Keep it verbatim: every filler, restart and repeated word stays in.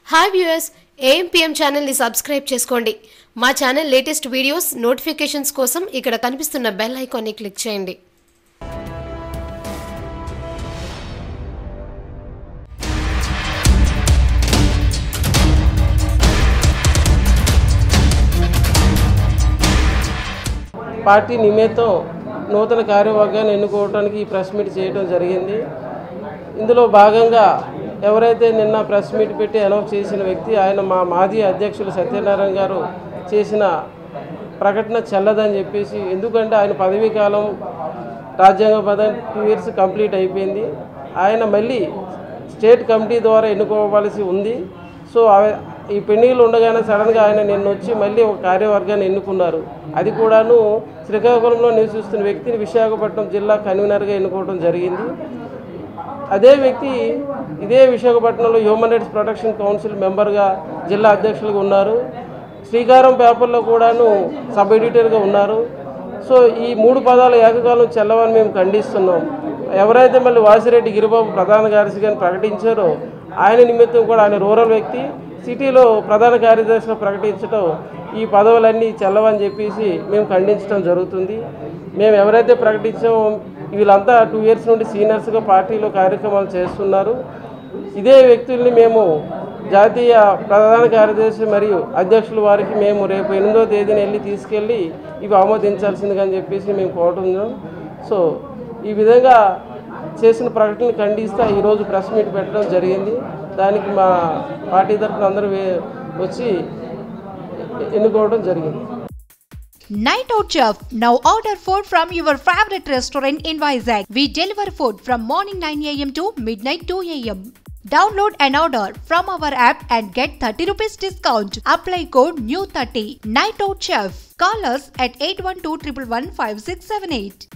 Hi viewers, AMPM ఛానల్ని subscribe చేసుకోండి. మా ఛానల్ లేటెస్ట్ వీడియోస్ నోటిఫికేషన్స్ కోసం ఇక్కడ కనిపిస్తున్న బెల్ ఐకాన్ని క్లిక్ చేయండి. పార్టీ నిమిత్తం నూతన కార్యవర్గాన్ని ఎన్నుకోవడానికి ఈ ప్రెస్ మీట్ చేయడం జరిగింది. ఇందులో భాగంగా ఎవరైతే నిన్న ప్రెస్ మీట్ పెట్టి అనౌన్స్ చేసిన వ్యక్తి ఆయన మా మాజీ అధ్యక్షులు సత్యనారాయణ గారు చేసిన ప్రకటన చెల్లదని చెప్పేసి, ఎందుకంటే ఆయన పదవీ కాలం రాజ్యాంగబద్ధ టూ ఇయర్స్ కంప్లీట్ అయిపోయింది. ఆయన మళ్ళీ స్టేట్ కమిటీ ద్వారా ఎన్నుకోవాల్సి ఉంది. సో ఈ పెండింగ్లో ఉండగానే సడన్గా ఆయన నిన్న వచ్చి మళ్ళీ ఒక కార్యవర్గాన్ని ఎన్నుకున్నారు. అది కూడాను శ్రీకాకుళంలో నివసిస్తున్న వ్యక్తిని విశాఖపట్నం జిల్లా కన్వీనర్గా ఎన్నుకోవడం జరిగింది. అదే వ్యక్తి ఇదే విశాఖపట్నంలో హ్యూమన్ రైట్స్ ప్రొటెక్షన్ కౌన్సిల్ మెంబర్గా జిల్లా అధ్యక్షులుగా ఉన్నారు. శ్రీకారం పేపర్లో కూడాను సబ్ ఎడిటర్గా ఉన్నారు. సో ఈ మూడు పదాలు ఏకకాలం చెల్లవని మేము ఖండిస్తున్నాం. ఎవరైతే మళ్ళీ వాసిరెడ్డి గిరిబాబు ప్రధాన కార్యదర్శిగా ప్రకటించారో ఆయన నిమిత్తం కూడా ఆయన రూరల్ వ్యక్తి సిటీలో ప్రధాన కార్యదర్శిగా ప్రకటించడం ఈ పదవులన్నీ చెల్లవని చెప్పేసి మేము ఖండించడం జరుగుతుంది. మేము ఎవరైతే ప్రకటించామో వీళ్ళంతా టూ ఇయర్స్ నుండి సీనియర్స్గా పార్టీలో కార్యక్రమాలు చేస్తున్నారు. ఇదే వ్యక్తుల్ని మేము జాతీయ ప్రధాన కార్యదర్శి మరియు అధ్యక్షుల వారికి మేము రేపు ఎనిమిదో తేదీన వెళ్ళి తీసుకెళ్ళి ఇవి ఆమోదించాల్సిందిగా అని చెప్పేసి మేము కోరుతున్నాం. సో ఈ విధంగా చేసిన ప్రకటన ఖండిస్తూ ఈరోజు ప్రెస్ మీట్ పెట్టడం జరిగింది. దానికి మా పార్టీ తరఫున అందరూ వచ్చి ఎన్నుకోవడం జరిగింది. Night Out Chef. Now order food from your favorite restaurant in Vizag. We deliver food from morning nine a m to midnight two a m Download and order from our app and get thirty rupees discount. Apply code new thirty. Night Out Chef. Call us at eight one two one one five six seven eight.